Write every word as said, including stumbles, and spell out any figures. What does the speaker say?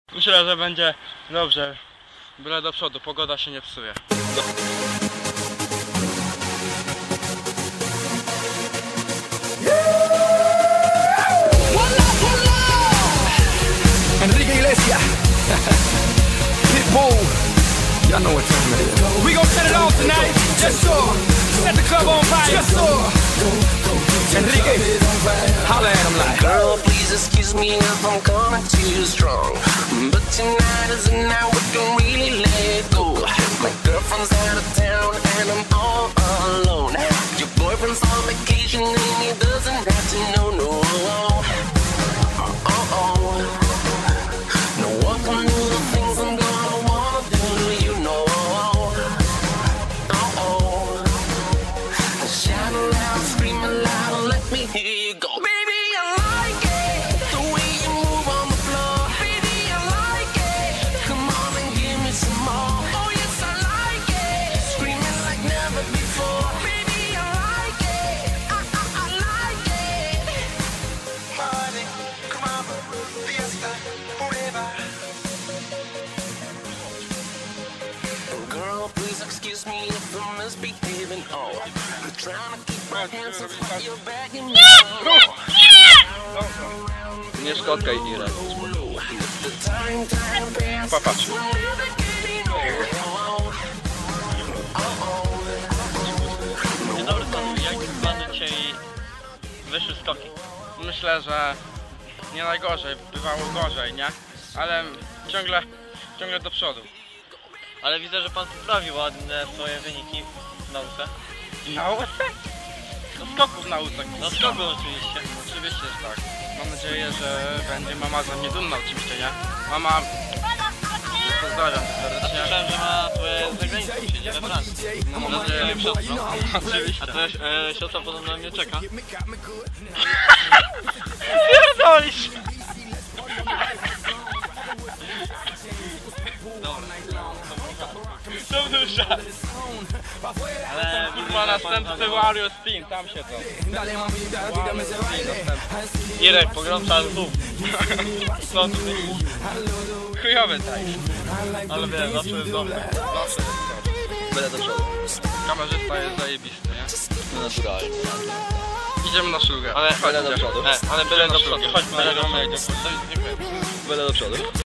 Myślę, że będzie dobrze. Byle do przodu, pogoda się nie psuje. Enrique Iglesias, Pitbull, y'all know what time it is. We gon' set it off tonight. Yes sir. Set the club on fire. Yes sir. Enrique, holla at him like. Girl, please excuse me if I'm coming too strong, but tonight is the night we can really let go. My girlfriend's out of town and I'm all alone. Your boyfriend's on vacation and he doesn't have to know, no. Oh, oh. No one can do the things I'm gonna wanna do, you know. Oh, oh. Shout aloud, scream aloud, let me hear you go. Baby, I like it, the way you move on the floor. Baby, I like it, come on and give me some more. Oh yes, I like it, screaming like never before. Baby, I like it, I, I, I like it. Party, come on, fiesta, forever. Girl, please excuse me if I'm misbehaving. Oh, I'm trying to keep my hands off what you're begging me. Nie szkodkaj, Irek. Popatrz. Dzień dobry panu, jak panu dzisiaj wyszły skoki? Myślę, że nie najgorzej, bywało gorzej, nie? Ale ciągle, ciągle do przodu. Ale widzę, że pan poprawił ładne swoje wyniki w nauce. W nauce? Do skoków w nauce. No skoku oczywiście. Oczywiście, że tak. Mam nadzieję, że będzie mama za mnie dumna oczywiście, nie? Mama... Pozdrawiam serdecznie. Słyszałem, że ma twoje zagraniczne przyjdzie we Francji. Mam nadzieję, że Oczywiście. A twoja e, siostra podobno na mnie czeka. Pierdolisz! To był żart. Ale Kurwa, następny Wario Spin, tam siedzą. Irek, pogromca znów. Co ty? Chujowy taj. Ale wiem, zawsze jest dobry. Zawsze jest to. Byle do przodu. Kamerzysta jest zajebisty, nie? Naturalnie. Idziemy na szlugę. Ale byle do przodu. E, ale byle do przodu. Chodźmy, Byle do chodźmy. przodu. Byle do przodu.